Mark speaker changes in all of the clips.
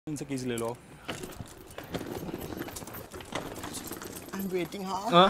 Speaker 1: इनसे कीज ले लो।
Speaker 2: I'm waiting, huh?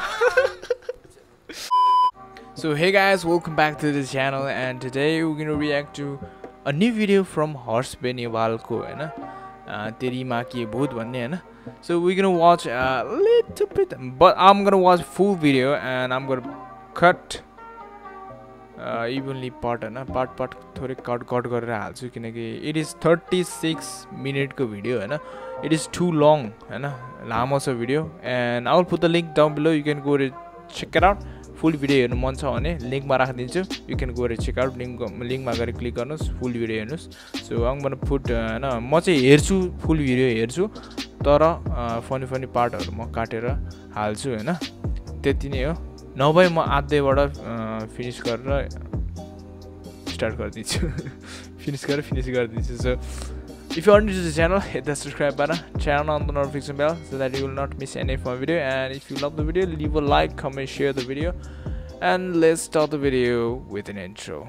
Speaker 3: So hey guys, welcome back to the channel and today we're gonna react to a new video from Harsh Benewal ko हैन तेरी माँ की भूत भन्ने हैन. So we're gonna watch a little bit, but I'm gonna watch full video and I'm gonna cut evenly part Hahn, part थोरै cut गरेर हाल्छु किनकि it is 36 minute को video Hahn. It is too long हैन, लामो छ video and I'll put the link down below. You can go to check it out. Full video हेर्नु मन छ भने लिंकमा राखिदिन्छु. You can go check out. लिंकमा गएर click गर्नुस्, फुल भिडियो हेर्नुस्. सो आम गोना पुट हैन, म चाहिँ हेर्छु, फुल भिडियो हेर्छु, तर फनी पार्टहरु म काटेर हाल्छु हैन. त्यति नै हो. नभए म आधैबाट फिनिश गरेर स्टार्ट गरिदिन्छु. फिनिश गरिदिन्छु. So if you are new to the channel, hit the subscribe button, turn on the notification bell so that you will not miss any of my video. And if you love the video, leave a like, comment, share the video. And let's start the video with an intro.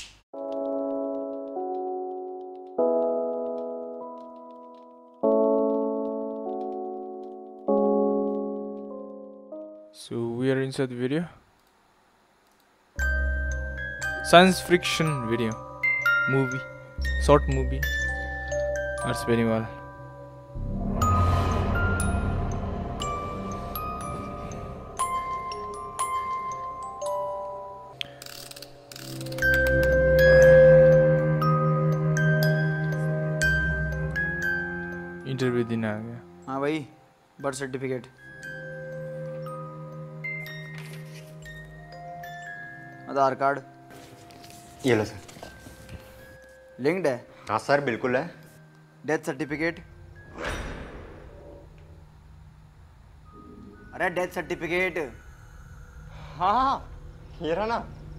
Speaker 3: So we are inside the video. Science fiction video, movie, short movie. Harsh Benewal. Interview देने आ गया.
Speaker 2: हाँ भाई, birth certificate, आधार card
Speaker 4: ये लो sir.
Speaker 2: Linked है.
Speaker 4: हाँ sir बिल्कुल है.
Speaker 2: Death certificate. अरे डेथ सर्टिफिकेट.
Speaker 4: हाँ ये रहा ना.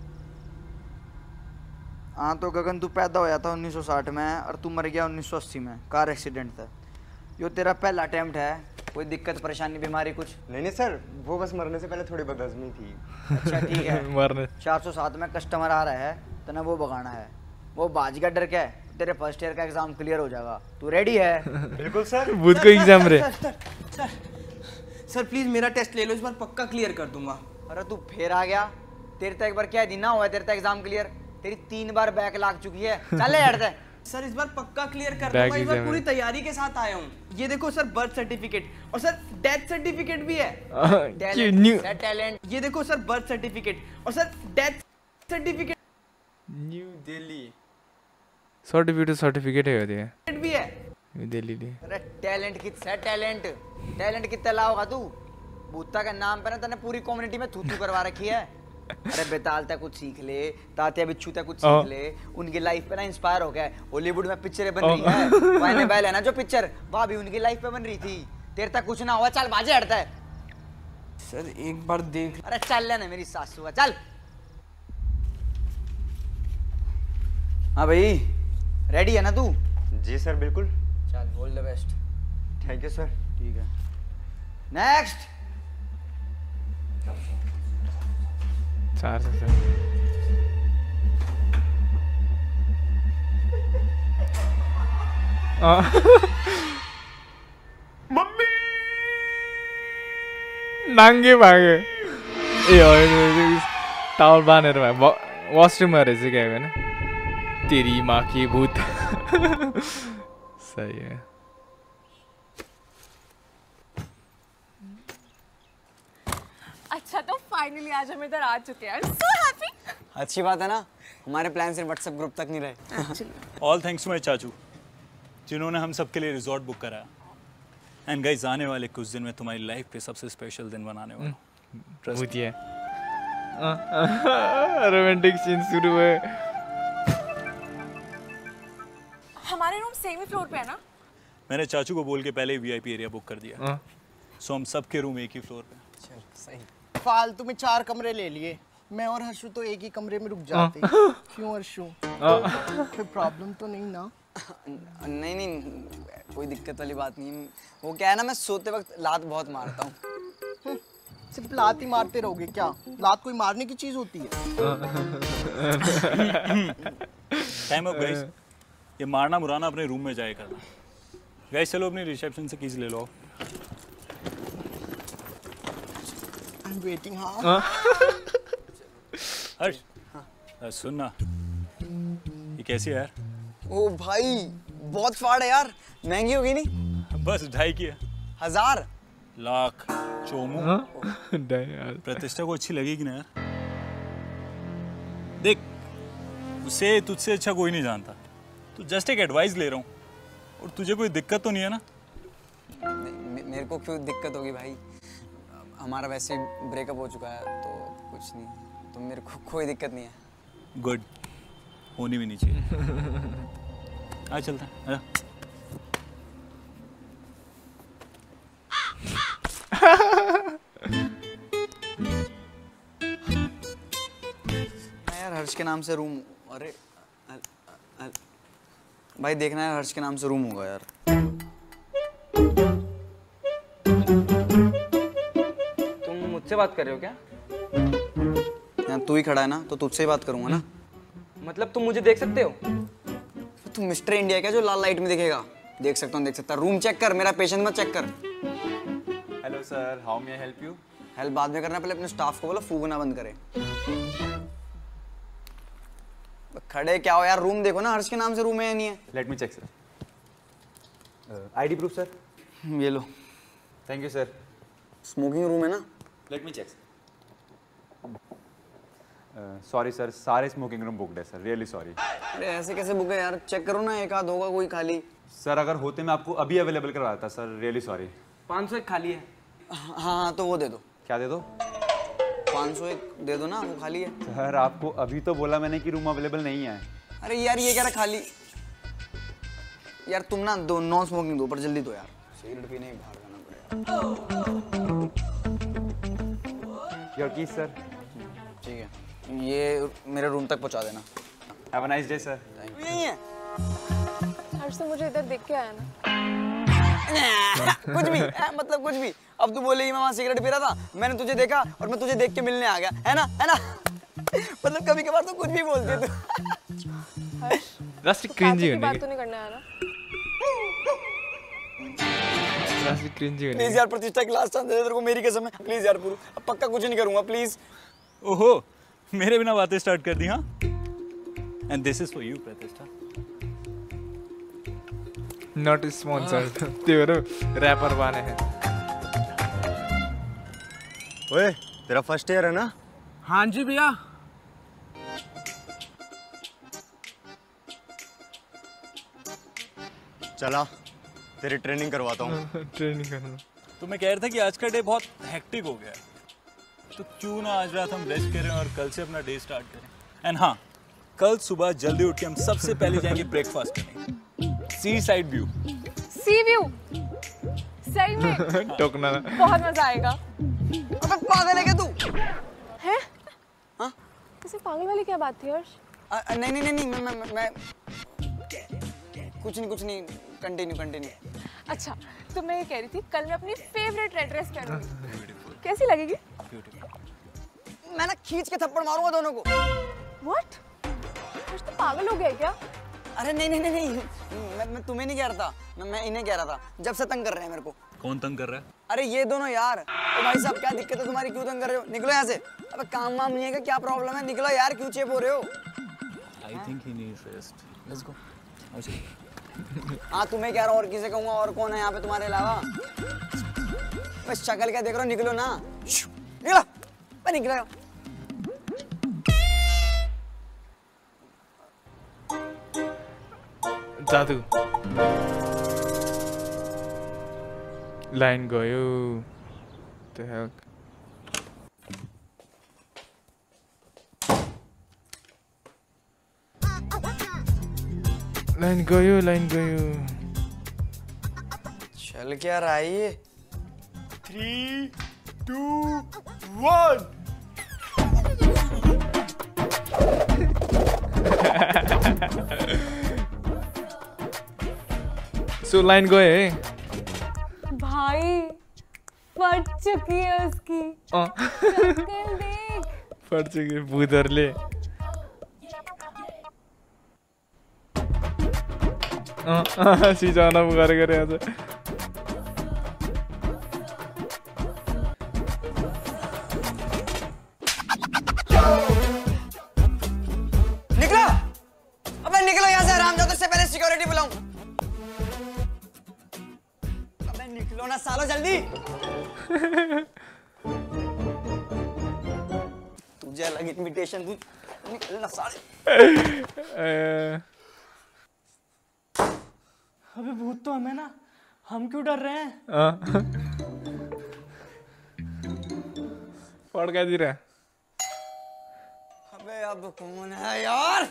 Speaker 2: हाँ तो गगन, तू पैदा होया था 1960 में और तू मर गया 1980 में. कार एक्सीडेंट था. यो तेरा पहला अटेम्प्ट है. कोई दिक्कत परेशानी बीमारी कुछ?
Speaker 4: नहीं सर, वो बस मरने से पहले थोड़ी बदहजमी थी.
Speaker 2: अच्छा ठीक है.
Speaker 3: मरने
Speaker 2: 407 में कस्टमर आ रहा है तो ना वो भगाना है. वो बाजी का डर क्या है? तेरे फर्स्ट ईयर का एग्जाम क्लियर हो जाएगा. तू रेडी है?
Speaker 4: बिल्कुल सर.
Speaker 3: भूत को एग्जाम रे.
Speaker 5: सर प्लीज मेरा टेस्ट ले लो, इस बार पक्का क्लियर कर दूंगा.
Speaker 2: अरे तू फिर आ गया. तेरे तक एक बार क्या दिन ना हुआ है तेरे तक एग्जाम क्लियर? तेरी 3 बार बैक लाग चुकी है. चल ले हट दे.
Speaker 5: सर इस बार पक्का क्लियर कर दूंगा. इस बार पूरी तैयारी के साथ आया हूँ. ये देखो सर, बर्थ सर्टिफिकेट और सर डेथ सर्टिफिकेट भी है. टैलेंट. ये देखो सर, बर्थ सर्टिफिकेट और sir death certificate.
Speaker 3: New Delhi certificate है ये
Speaker 5: भी है
Speaker 3: न्यू दिल्ली ली.
Speaker 2: अरे टैलेंट कितना है? टैलेंट कितना लाओगा तू? बूता का नाम पे ना तने पूरी कम्युनिटी में थू करवा रखी है. अरे बेताल तक कुछ सीख ले, तात्या बिच्छू तक कुछ सीख ले. उनकी लाइफ पे ना इंस्पायर हो गया. हॉलीवुड में पिक्चरें बन रही है. वाइने बैल है ना जो पिक्चर, वह भी उनकी लाइफ पे बन रही थी. तेरे तक कुछ ना हुआ. चल बाजे हटता है.
Speaker 5: सर एक बार देख.
Speaker 2: अरे चल लेना मेरी सासू का. चल. हाँ भाई, रेडी है ना तू?
Speaker 4: जी सर बिल्कुल.
Speaker 2: चल all the best.
Speaker 4: Thank you sir.
Speaker 2: ठीक है. नेक्स्ट.
Speaker 3: 4 से
Speaker 4: मम्मी
Speaker 3: नांगे भागे. ए टावल बांधेर वॉशरूम रहेछ क्या हैन. तेरी माँ की भूत. सही है.
Speaker 6: अच्छा तो फाइनली आज हम इधर आ चुके हैं. So happy.
Speaker 5: अच्छी बात है ना, हमारे प्लान सिर्फ व्हाट्सएप ग्रुप तक नहीं रहे.
Speaker 1: ऑल थैंक्स टू माय चाचू जिन्होंने हम सबके लिए रिजॉर्ट बुक कराया. एंड गाइस, आने वाले कुछ दिन में तुम्हारी लाइफ के सबसे स्पेशल दिन बनाने वाला हूं.
Speaker 3: भूत है. रोमांटिक सीन शुरू हुए.
Speaker 6: हमारे रूम सेम ही फ्लोर पे है ना?
Speaker 1: मैंने चाचू को बोल के पहले ही वीआईपी एरिया बुक कर दिया. सो हम सबके रूम एक ही फ्लोर पे.
Speaker 5: चल सही.
Speaker 2: फालतू में 4 कमरे ले लिए. मैं और हर्षू तो एक ही कमरे में रुक जाते. क्यों हर्षू? कोई प्रॉब्लम तो नहीं ना?
Speaker 5: नहीं, कोई दिक्कत वाली बात नहीं. वो क्या है ना, मैं सोते वक्त लात बहुत मारता हूँ.
Speaker 2: सिर्फ लात ही मारते रहोगे क्या? लात कोई मारने की चीज होती है?
Speaker 1: टाइम अप गाइस, ये मारना मुराना अपने रूम में जाए करना। गाइस चलो अपनी रिसेप्शन से कीज ले लो।
Speaker 2: I'm waiting, हाँ।
Speaker 1: हर्ष सुन ना, ये कैसी है यार?
Speaker 2: ओ भाई बहुत फाड़ है यार, महंगी होगी नहीं?
Speaker 1: बस 2.5 की है।
Speaker 2: 1000
Speaker 1: लाख चोमू।
Speaker 3: यार
Speaker 1: प्रतिष्ठा को अच्छी लगेगी ना यार? देख उसे तुझसे अच्छा कोई नहीं जानता, तो जस्ट एक एडवाइस ले रहा हूँ, और तुझे कोई दिक्कत तो नहीं है ना?
Speaker 2: मेरे को क्यों दिक्कत होगी भाई, हमारा वैसे ही ब्रेकअप हो चुका है तो कुछ नहीं, तो मेरे को कोई दिक्कत नहीं है।
Speaker 1: गुड, होनी भी नहीं चाहिए। आ चलता है।
Speaker 2: यार हर्ष के नाम से रूम, अरे भाई देखना है, हर्ष के नाम से रूम होगा यार।
Speaker 5: तुम मुझसे बात कर रहे हो क्या?
Speaker 2: यहाँ तू ही खड़ा है ना, तो तुझसे ही बात करूंगा ना।
Speaker 5: मतलब तुम मुझे देख सकते हो?
Speaker 2: तू मिस्टर इंडिया क्या जो लाल लाइट में दिखेगा? देख सकता हूँ, देख सकता। रूम चेक कर, मेरा पेशेंट मत चेक कर।
Speaker 4: Hello sir, how may I help you?
Speaker 2: Help बाद में करना, पहले अपने स्टाफ को बोलो फूकना बंद करे। खड़े क्या हो यार, रूम देखो ना, हर्ष के नाम से रूम है या नहीं है?
Speaker 4: Let me check sir. ID proof sir.
Speaker 2: ये लो।
Speaker 4: Thank you sir.
Speaker 2: Smoking room है ना?
Speaker 4: Let me check sir. Sorry sir, सारे स्मोकिंग रूम बुकड है सर, रियली सॉरी।
Speaker 2: अरे ऐसे कैसे बुक है यार, चेक करो ना, एक आध होगा कोई खाली।
Speaker 4: सर अगर होते मैं आपको अभी अवेलेबल करवाता सर, रियली सॉरी।
Speaker 5: 500 एक खाली है।
Speaker 2: हाँ तो वो दे दो।
Speaker 4: क्या दे दो?
Speaker 2: 500 एक दे दो ना, वो खाली है।
Speaker 4: सर आपको अभी तो बोला मैंने कि रूम अवेलेबल नहीं है।
Speaker 2: अरे यार ये कह रहा खाली। यार तुम ना दो नॉन स्मोकिंग दो, पर जल्दी दो यार, सिगरेट पीने ही बाहर जाना पड़ेगा।
Speaker 4: Your keys sir.
Speaker 2: ठीक है, ये मेरे रूम तक पहुंचा देना।
Speaker 4: Have a nice day sir.
Speaker 2: यही है।
Speaker 6: हर्ष तो मुझे इधर देख के आया ना।
Speaker 2: कुछ भी मतलब कुछ भी। अब तू बोलेगी मैं वहाँ सिगरेट पी रहा था, मैंने तुझे देखा और मैं तुझे देख के मिलने आ गया, है ना? है ना? मतलब कभी कभार तो कुछ भी बोलती है तू।
Speaker 3: रास्ते क्रिंजी
Speaker 6: की बात
Speaker 3: करने
Speaker 6: तो नहीं करने आया ना?
Speaker 3: रास्ते क्रिंजी करने
Speaker 2: प्लीज यार प्रतिष्ठा की लास्ट चांस दे दे तेरे को, मेरी कसम है। प्लीज यार पूरू, अब पक्का कुछ नहीं करूंगा, प्लीज।
Speaker 1: ओहो, मेरे बिना बातें स्टार्ट कर दी हाँ? And this is for you Pratishtha.
Speaker 3: Not sponsored. तेरे रैपर बने हैं।
Speaker 4: ओए तेरा फर्स्ट ईयर है ना?
Speaker 5: हाँ जी भैया।
Speaker 4: चला तेरी ट्रेनिंग करवाता हूँ।
Speaker 3: ट्रेनिंग करना।
Speaker 1: तो मैं कह रहा था कि आज का डे बहुत हेक्टिक हो गया है, तो क्यों ना आज रात हम रेस्ट करें और कल से अपना डे स्टार्ट करें। एंड हाँ, कल सुबह जल्दी उठ के हम सबसे पहले जाएंगे ब्रेकफास्ट करने, sea side view.
Speaker 6: Sea view? सही में?
Speaker 3: टोकना।
Speaker 6: बहुत मजा आएगा।
Speaker 2: अबे पागल है क्या तू?
Speaker 6: हैं?
Speaker 2: हाँ?
Speaker 6: इसे पागल वाली क्या बात थी हर्ष?
Speaker 2: नहीं नहीं नहीं, मैं कुछ नहीं, कंटिन्यू।
Speaker 6: अच्छा, तो मैं ये कह रही थी कल मैं अपनी फेवरेट रेड ड्रेस पहनूंगी, कैसी लगेगी?
Speaker 2: मैं ना खींच के थप्पड़ मारूंगा दोनों को।
Speaker 6: What? हर्ष तो पागल हो गया है क्या?
Speaker 2: अरे नहीं, मैं तुम्हें नहीं कह रहा था, मैं इन्हें कह रहा था, जब से तंग कर रहे हैं मेरे को।
Speaker 1: कौन तंग कर रहा है?
Speaker 2: अरे ये दोनों यार। तो भाई साहब क्या दिक्कत है तुम्हारी, क्यों तंग कर रहे हो? निकलो यहाँ से। अबे काम वाम नहीं है क्या? क्या प्रॉब्लम है? निकलो यार, क्यों चेप हो रहे हो?
Speaker 1: I think he needs rest. Let's go.
Speaker 2: हाँ तुम्हें कह रहा हूँ, और किसे कहूँगा? और कौन है यहाँ पे तुम्हारे अलावा? बस शक्ल क्या देख रहे हो? निकलो ना, निकलो।
Speaker 3: जादू लाइन गयो। The heck? लाइन गयो।
Speaker 2: चल क्या रहा है ये?
Speaker 4: 3, 2, 1।
Speaker 3: So लाइन गए
Speaker 6: भाई फट चुकी है उसकी। शक्ल देख।
Speaker 3: फट चुकी भूदरले। सिजाना गरे गरे आज
Speaker 2: निकलो, अबे निकलो यहाँ से हरामजादों, इससे पहले सिक्योरिटी बुलाऊं। अबे निकलो ना सालो जल्दी। तुझे अलग इनविटेशन, तू निकल ना साले।
Speaker 5: अबे भूत तो हमें ना, हम क्यों डर रहे हैं?
Speaker 3: पढ़ क्या दी रहा है?
Speaker 2: अबे अब कौन है यार?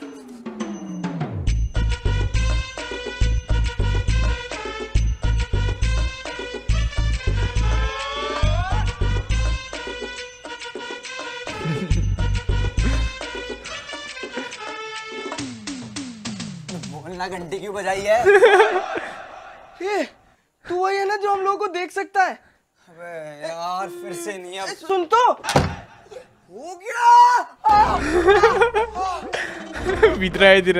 Speaker 2: बोलना, घंटी क्यों बजाई है?
Speaker 5: ये तू वही है ना जो हम लोगों को देख सकता है?
Speaker 2: अबे यार फिर से नहीं। अब
Speaker 5: सुन तो,
Speaker 2: हो गया।
Speaker 3: भित्र आइदिएर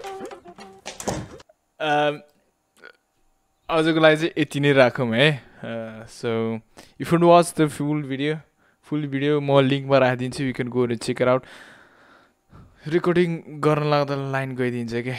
Speaker 3: आजको लागि चाहिँ यति नै राखौँ है। So if you watch the full video म लिङ्कमा राखिदिन्छु, you can go check it out. Recording गर्न लाग्दा लाइन गइदिन्छ कि।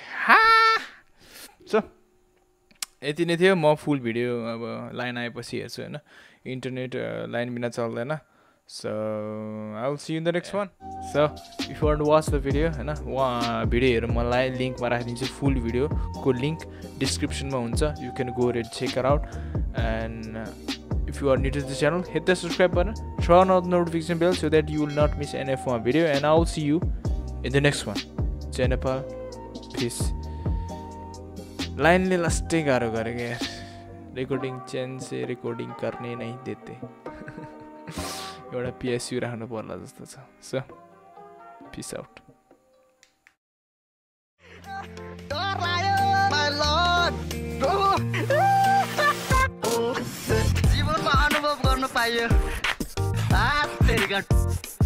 Speaker 3: सो यति नै थियो। म फुल भिडियो अब लाइन आएपछि हेर्छु होइन, इन्टरनेट लाइन बिना चल्दैन। So I will see you in the next one. So if you want to watch the video हैन, भिडियो हेर्नु मलाई लिङ्कमा राखिदिन्छु, फुल भिडियो को लिङ्क डिस्क्रिप्सनमा हुन्छ, you can go ahead and check it out. And if you are new to the channel, hit the subscribe button, turn on the notification bell so that you will not miss any of my video, and I will see you in the next one. Jai Nepal, peace. लाइनले लास्टै गाह्रो गरेको यार, recording change से recording गर्ने नै देते। एउटा PSU राख्नु पर्ला जस्तो छ। So peace out.
Speaker 7: जीवनमा अनुभव गर्न पाइयो।